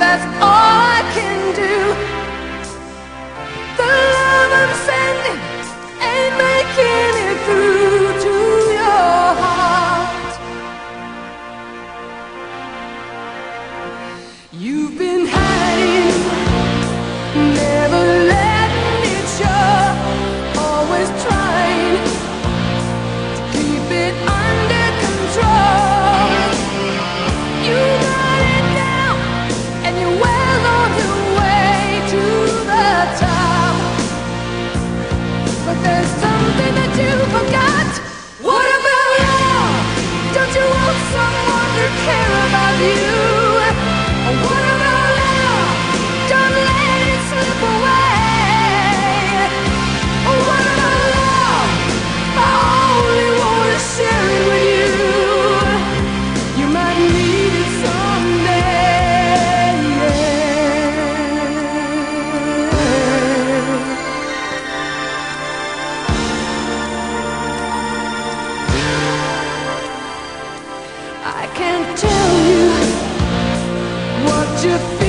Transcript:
that's all I can do. The love I'm sending ain't making it through to your heart. You've been hiding, never letting it show, always trying to keep it under control. You got it down, and you're well on your way to the top. But there's something that you forgot. What about love? Don't you want someone to care about you? Or what about love? Don't let it slip away. Or what about love? I only want to share it with you. You might need it someday. I can't tell you what you